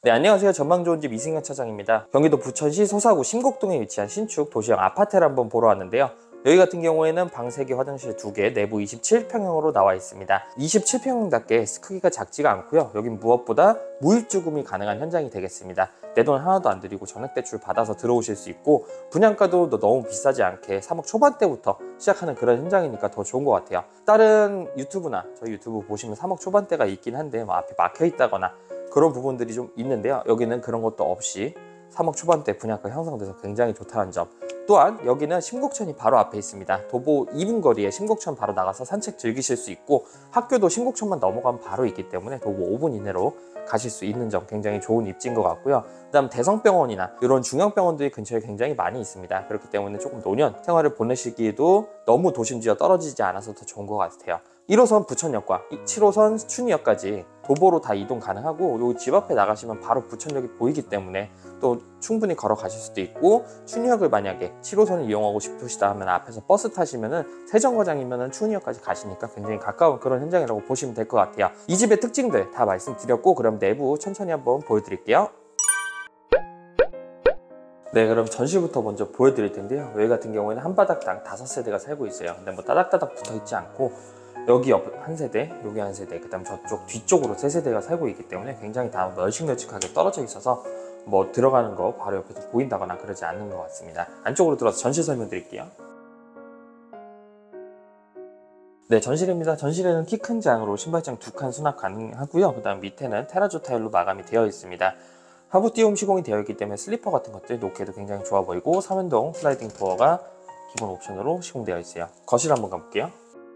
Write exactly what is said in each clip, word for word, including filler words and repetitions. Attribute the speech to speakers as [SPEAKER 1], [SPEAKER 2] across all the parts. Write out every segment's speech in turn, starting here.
[SPEAKER 1] 네, 안녕하세요. 전망 좋은 집 이승현 차장입니다. 경기도 부천시 소사구 심곡동에 위치한 신축 도시형 아파트를 한번 보러 왔는데요. 여기 같은 경우에는 방 세 개, 화장실 두 개, 내부 이십칠 평형으로 나와 있습니다. 이십칠 평형답게 크기가 작지가 않고요. 여긴 무엇보다 무일주금이 가능한 현장이 되겠습니다. 내 돈 하나도 안 들이고 전액대출 받아서 들어오실 수 있고, 분양가도 너무 비싸지 않게 삼억 초반대부터 시작하는 그런 현장이니까 더 좋은 것 같아요. 다른 유튜브나 저희 유튜브 보시면 삼억 초반대가 있긴 한데 뭐 앞에 막혀 있다거나 그런 부분들이 좀 있는데요. 여기는 그런 것도 없이 삼억 초반대 분양가 형성돼서 굉장히 좋다는 점. 또한 여기는 심곡천이 바로 앞에 있습니다. 도보 이 분 거리에 심곡천 바로 나가서 산책 즐기실 수 있고, 학교도 심곡천만 넘어가면 바로 있기 때문에 도보 오 분 이내로 가실 수 있는 점 굉장히 좋은 입지인 것 같고요. 그 다음 대성병원이나 이런 중형병원들이 근처에 굉장히 많이 있습니다. 그렇기 때문에 조금 노년 생활을 보내시기에도 너무 도심지와 떨어지지 않아서 더 좋은 것 같아요. 일 호선 부천역과 칠 호선 춘희역까지 도보로 다 이동 가능하고, 여기 집 앞에 나가시면 바로 부천역이 보이기 때문에 또 충분히 걸어 가실 수도 있고, 춘희역을 만약에 칠 호선을 이용하고 싶으시다 하면 앞에서 버스 타시면은 세정거장이면은 춘희역까지 가시니까 굉장히 가까운 그런 현장이라고 보시면 될 것 같아요. 이 집의 특징들 다 말씀드렸고, 그럼 내부 천천히 한번 보여드릴게요. 네, 그럼 전시부터 먼저 보여드릴 텐데요. 여기 같은 경우에는 한 바닥당 다섯 세대가 살고 있어요. 근데 뭐 따닥따닥 붙어 있지 않고, 여기 옆 한 세대, 여기 한 세대, 그 다음 저쪽 뒤쪽으로 세 세대가 살고 있기 때문에 굉장히 다 널찍널찍하게 떨어져 있어서 뭐 들어가는 거 바로 옆에서 보인다거나 그러지 않는 것 같습니다. 안쪽으로 들어서 전실 설명드릴게요. 네, 전실입니다. 전실에는 키 큰 장으로 신발장 두 칸 수납 가능하고요. 그 다음 밑에는 테라조 타일로 마감이 되어 있습니다. 하부 띄움 시공이 되어 있기 때문에 슬리퍼 같은 것들 놓기에도 굉장히 좋아 보이고, 삼연동 슬라이딩 도어가 기본 옵션으로 시공되어 있어요. 거실 한번 가볼게요.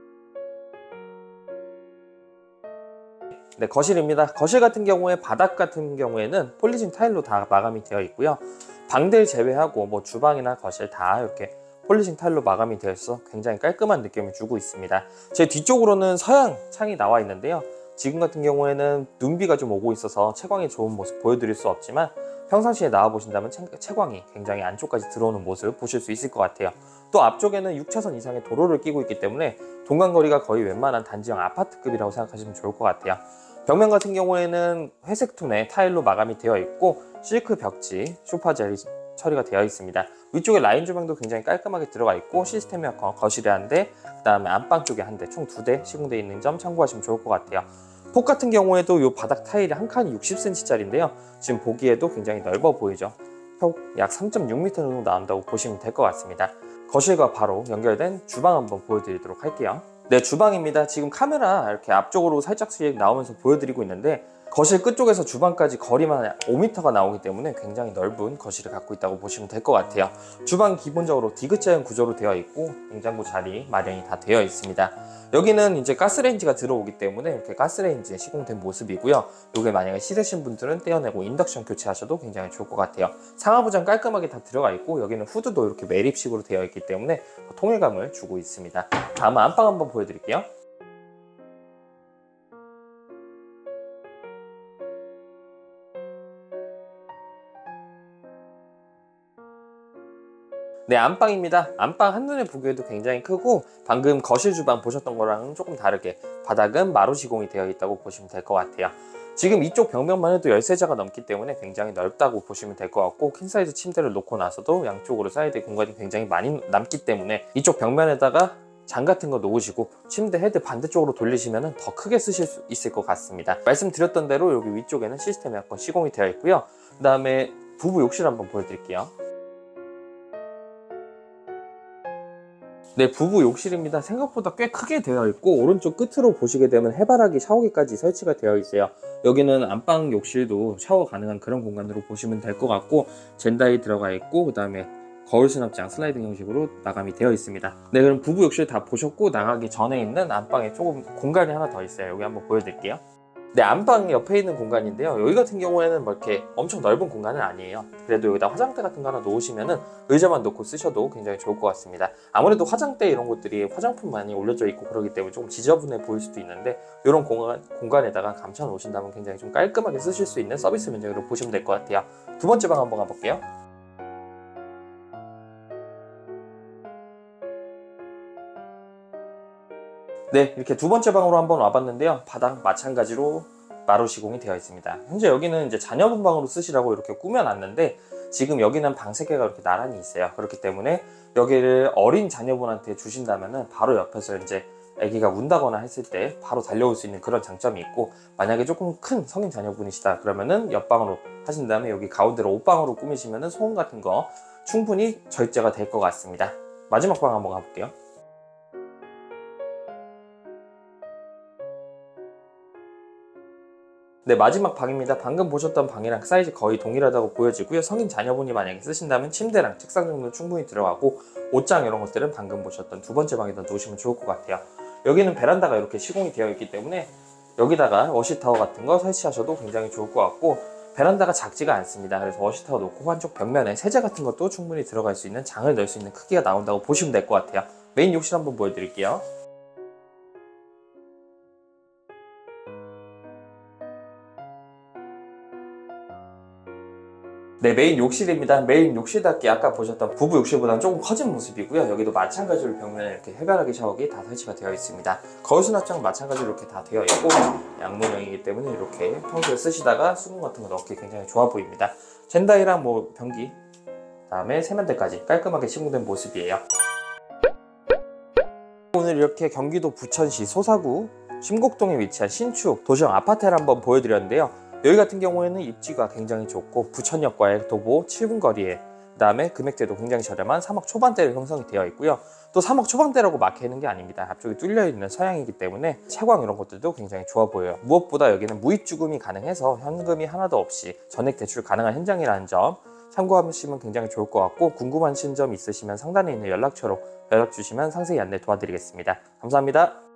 [SPEAKER 1] 네, 거실입니다. 거실 같은 경우에 바닥 같은 경우에는 폴리징 타일로 다 마감이 되어 있고요. 방들 제외하고 뭐 주방이나 거실 다 이렇게 폴리징 타일로 마감이 되어 있어서 굉장히 깔끔한 느낌을 주고 있습니다. 제 뒤쪽으로는 서양 창이 나와 있는데요. 지금 같은 경우에는 눈비가 좀 오고 있어서 채광이 좋은 모습 보여드릴 수 없지만, 평상시에 나와 보신다면 채광이 굉장히 안쪽까지 들어오는 모습 보실 수 있을 것 같아요. 또 앞쪽에는 육 차선 이상의 도로를 끼고 있기 때문에 동간거리가 거의 웬만한 단지형 아파트급이라고 생각하시면 좋을 것 같아요. 벽면 같은 경우에는 회색 톤의 타일로 마감이 되어 있고, 실크 벽지, 소파 젤이 처리가 되어 있습니다. 위쪽에 라인 조명도 굉장히 깔끔하게 들어가 있고, 시스템 에어컨 거실에 한 대, 그 다음에 안방 쪽에 한 대, 총 두 대 시공되어 있는 점 참고하시면 좋을 것 같아요. 폭 같은 경우에도 이 바닥 타일이 한 칸이 육십 센티미터짜리인데요. 지금 보기에도 굉장히 넓어 보이죠. 폭 약 삼 점 육 미터 정도 나온다고 보시면 될 것 같습니다. 거실과 바로 연결된 주방 한번 보여드리도록 할게요. 네, 주방입니다. 지금 카메라 이렇게 앞쪽으로 살짝씩 나오면서 보여드리고 있는데, 거실 끝쪽에서 주방까지 거리만 오 미터가 나오기 때문에 굉장히 넓은 거실을 갖고 있다고 보시면 될 것 같아요. 주방 기본적으로 디귿자형 구조로 되어 있고, 냉장고 자리 마련이 다 되어 있습니다. 여기는 이제 가스레인지가 들어오기 때문에 이렇게 가스레인지에 시공된 모습이고요. 이게 만약에 싫으신 분들은 떼어내고 인덕션 교체하셔도 굉장히 좋을 것 같아요. 상하부장 깔끔하게 다 들어가 있고, 여기는 후드도 이렇게 매립식으로 되어 있기 때문에 통일감을 주고 있습니다. 다음 안방 한번 보여드릴게요. 네, 안방입니다. 안방 한눈에 보기에도 굉장히 크고, 방금 거실 주방 보셨던 거랑은 조금 다르게 바닥은 마루 시공이 되어 있다고 보시면 될 것 같아요. 지금 이쪽 벽면만 해도 열세 자가 넘기 때문에 굉장히 넓다고 보시면 될 것 같고, 킹사이즈 침대를 놓고 나서도 양쪽으로 사이드 공간이 굉장히 많이 남기 때문에 이쪽 벽면에다가 장 같은 거 놓으시고 침대 헤드 반대쪽으로 돌리시면 더 크게 쓰실 수 있을 것 같습니다. 말씀드렸던 대로 여기 위쪽에는 시스템 에어컨 시공이 되어 있고요. 그 다음에 부부 욕실 한번 보여드릴게요. 네, 부부 욕실입니다. 생각보다 꽤 크게 되어 있고, 오른쪽 끝으로 보시게 되면 해바라기 샤워기까지 설치가 되어 있어요. 여기는 안방 욕실도 샤워 가능한 그런 공간으로 보시면 될 것 같고, 젠다이 들어가 있고, 그 다음에 거울 수납장 슬라이딩 형식으로 마감이 되어 있습니다. 네, 그럼 부부 욕실 다 보셨고, 나가기 전에 있는 안방에 조금 공간이 하나 더 있어요. 여기 한번 보여드릴게요. 네, 안방 옆에 있는 공간인데요. 여기 같은 경우에는 뭐 이렇게 엄청 넓은 공간은 아니에요. 그래도 여기다 화장대 같은 거 하나 놓으시면은 의자만 놓고 쓰셔도 굉장히 좋을 것 같습니다. 아무래도 화장대 이런 것들이 화장품 많이 올려져 있고 그러기 때문에 조금 지저분해 보일 수도 있는데, 이런 공간, 공간에다가 감춰 놓으신다면 굉장히 좀 깔끔하게 쓰실 수 있는 서비스 면적으로 보시면 될 것 같아요. 두 번째 방 한번 가볼게요. 네, 이렇게 두 번째 방으로 한번 와봤는데요. 바닥 마찬가지로 마루 시공이 되어 있습니다. 현재 여기는 이제 자녀분 방으로 쓰시라고 이렇게 꾸며놨는데 지금 여기는 방 세 개가 이렇게 나란히 있어요. 그렇기 때문에 여기를 어린 자녀분한테 주신다면은 바로 옆에서 이제 아기가 운다거나 했을 때 바로 달려올 수 있는 그런 장점이 있고, 만약에 조금 큰 성인 자녀분이시다 그러면은 옆방으로 하신 다음에 여기 가운데로 옷방으로 꾸미시면은 소음 같은 거 충분히 절제가 될 것 같습니다. 마지막 방 한번 가볼게요. 네, 마지막 방입니다. 방금 보셨던 방이랑 사이즈 거의 동일하다고 보여지고요. 성인 자녀분이 만약에 쓰신다면 침대랑 책상 정도는 충분히 들어가고, 옷장 이런 것들은 방금 보셨던 두 번째 방에다 놓으시면 좋을 것 같아요. 여기는 베란다가 이렇게 시공이 되어 있기 때문에 여기다가 워시타워 같은 거 설치하셔도 굉장히 좋을 것 같고, 베란다가 작지가 않습니다. 그래서 워시타워 놓고 한쪽 벽면에 세제 같은 것도 충분히 들어갈 수 있는, 장을 넣을 수 있는 크기가 나온다고 보시면 될 것 같아요. 메인 욕실 한번 보여드릴게요. 네, 메인 욕실입니다. 메인 욕실답게 아까 보셨던 부부 욕실보다는 조금 커진 모습이고요. 여기도 마찬가지로 벽면에 이렇게 해바라기 샤워기 다 설치가 되어 있습니다. 거울 수납장 마찬가지로 이렇게 다 되어 있고, 양문형이기 때문에 이렇게 평소에 쓰시다가 수건 같은 거 넣기 굉장히 좋아 보입니다. 젠다이랑 뭐 변기, 그다음에 세면대까지 깔끔하게 시공된 모습이에요. 오늘 이렇게 경기도 부천시 소사구 심곡동에 위치한 신축 도시형 아파트를 한번 보여드렸는데요. 여기 같은 경우에는 입지가 굉장히 좋고 부천역과의 도보 칠 분 거리에, 그 다음에 금액대도 굉장히 저렴한 삼억 초반대로 형성이 되어 있고요. 또 삼억 초반대라고 막히는 게 아닙니다. 앞쪽이 뚫려있는 서양이기 때문에 채광 이런 것들도 굉장히 좋아 보여요. 무엇보다 여기는 무입주금이 가능해서 현금이 하나도 없이 전액 대출 가능한 현장이라는 점 참고하시면 굉장히 좋을 것 같고, 궁금하신 점 있으시면 상단에 있는 연락처로 연락 주시면 상세히 안내 도와드리겠습니다. 감사합니다.